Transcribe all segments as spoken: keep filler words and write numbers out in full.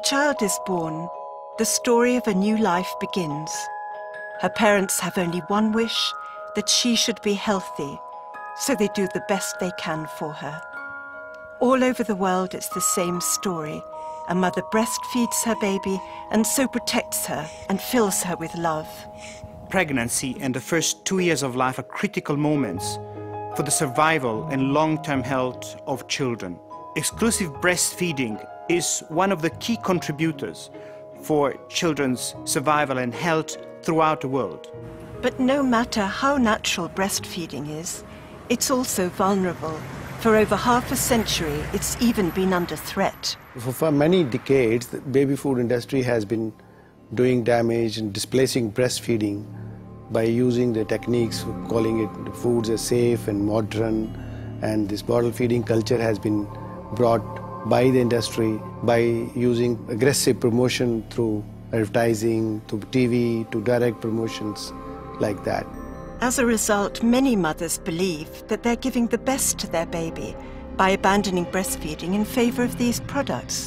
child is born, the story of a new life begins. Her parents have only one wish, that she should be healthy, so they do the best they can for her. All over the world, it's the same story. A mother breastfeeds her baby and so protects her and fills her with love. Pregnancy and the first two years of life are critical moments for the survival and long-term health of children. Exclusive breastfeeding is one of the key contributors for children's survival and health throughout the world. But no matter how natural breastfeeding is, it's also vulnerable. For over half a century, it's even been under threat. For, for many decades, the baby food industry has been doing damage and displacing breastfeeding by using the techniques, calling it the foods as safe and modern, and this bottle feeding culture has been brought by the industry by using aggressive promotion through advertising, to T V, to direct promotions like that. As a result, many mothers believe that they're giving the best to their baby by abandoning breastfeeding in favor of these products.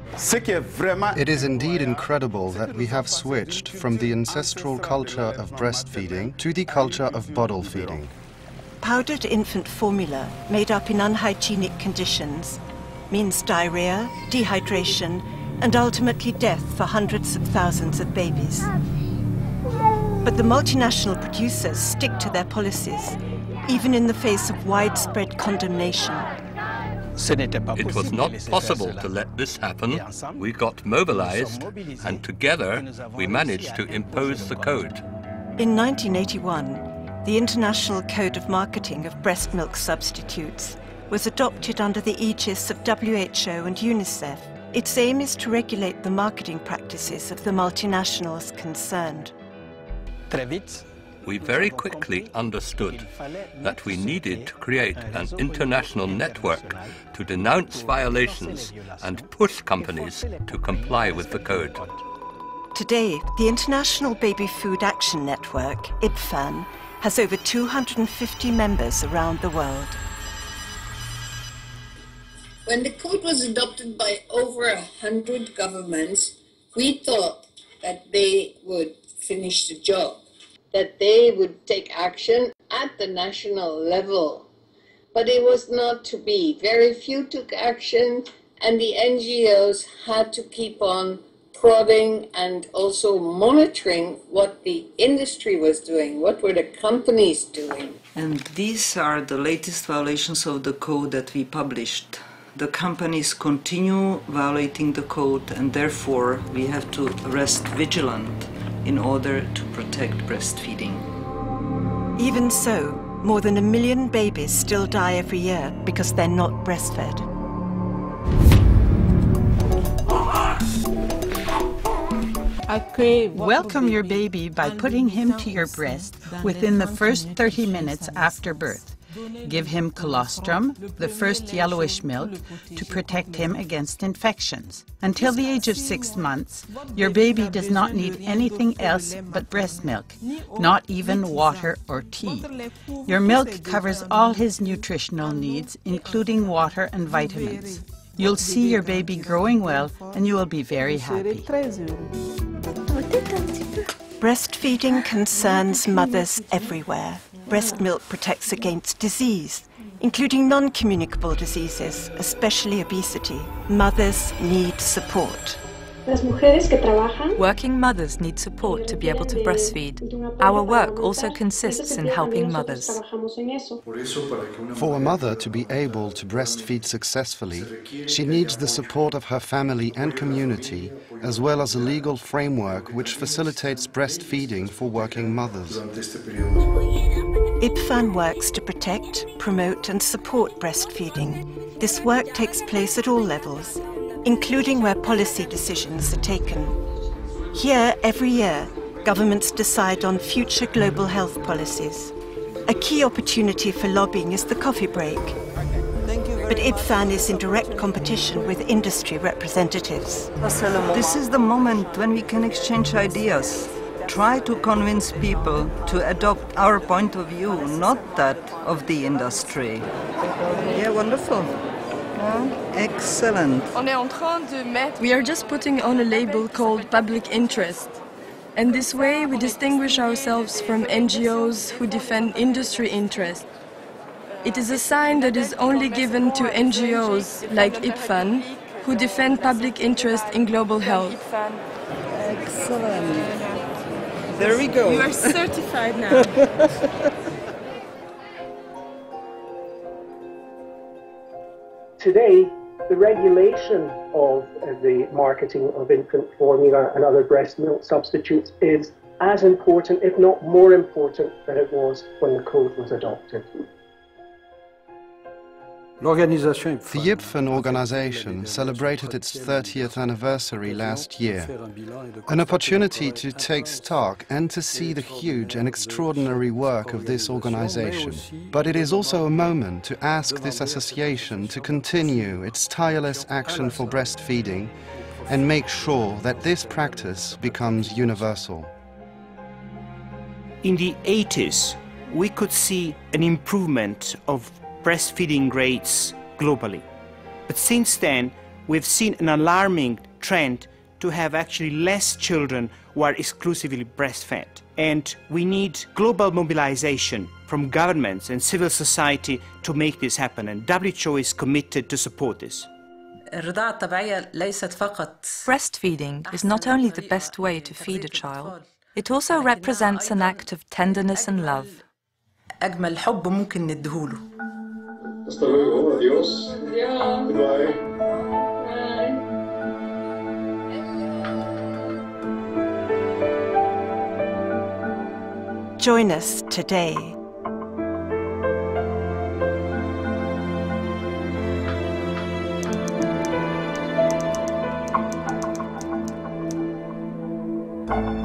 It is indeed incredible that we have switched from the ancestral culture of breastfeeding to the culture of bottle feeding. Powdered infant formula made up in unhygienic conditions means diarrhea, dehydration, and ultimately death for hundreds of thousands of babies. But the multinational producers stick to their policies, even in the face of widespread condemnation. It was not possible to let this happen. We got mobilized, and together we managed to impose the code. In nineteen eighty-one, the International Code of Marketing of Breast Milk Substitutes was adopted under the aegis of W H O and UNICEF. Its aim is to regulate the marketing practices of the multinationals concerned. We very quickly understood that we needed to create an international network to denounce violations and push companies to comply with the code. Today, the International Baby Food Action Network, I B F A N, has over two hundred fifty members around the world. When the code was adopted by over a hundred governments, we thought that they would finish the job, that they would take action at the national level. But it was not to be. Very few took action, and the N G Os had to keep on prodding and also monitoring what the industry was doing, what were the companies doing. And these are the latest violations of the code that we published. The companies continue violating the code, and therefore we have to rest vigilant in order to protect breastfeeding. Even so, more than a million babies still die every year because they're not breastfed. Welcome your baby by putting him to your breast within the first thirty minutes after birth. Give him colostrum, the first yellowish milk, to protect him against infections. Until the age of six months, your baby does not need anything else but breast milk, not even water or tea. Your milk covers all his nutritional needs, including water and vitamins. You'll see your baby growing well, and you will be very happy. Breastfeeding concerns mothers everywhere. Breast milk protects against disease, including non-communicable diseases, especially obesity. Mothers need support. Working mothers need support to be able to breastfeed. Our work also consists in helping mothers. For a mother to be able to breastfeed successfully, she needs the support of her family and community, as well as a legal framework which facilitates breastfeeding for working mothers. I B F A N works to protect, promote and support breastfeeding. This work takes place at all levels, including where policy decisions are taken. Here, every year, governments decide on future global health policies. A key opportunity for lobbying is the coffee break. But I B F A N is in direct competition with industry representatives. This is the moment when we can exchange ideas. Try to convince people to adopt our point of view, not that of the industry. Yeah, wonderful. Excellent. We are just putting on a label called public interest. And this way we distinguish ourselves from N G Os who defend industry interest. It is a sign that is only given to N G Os like IBFAN who defend public interest in global health. Excellent. There we go. You are certified now. Today, the regulation of the marketing of infant formula and other breast milk substitutes is as important, if not more important, than it was when the code was adopted. The IBFAN organization celebrated its thirtieth anniversary last year, an opportunity to take stock and to see the huge and extraordinary work of this organization. But it is also a moment to ask this association to continue its tireless action for breastfeeding and make sure that this practice becomes universal. In the eighties, we could see an improvement of breastfeeding rates globally. But since then, we've seen an alarming trend to have actually less children who are exclusively breastfed. And we need global mobilization from governments and civil society to make this happen, and W H O is committed to support this. Breastfeeding is not only the best way to feed a child, it also represents an act of tenderness and love. Hasta luego, adiós. Goodbye. Join us today. Thank you.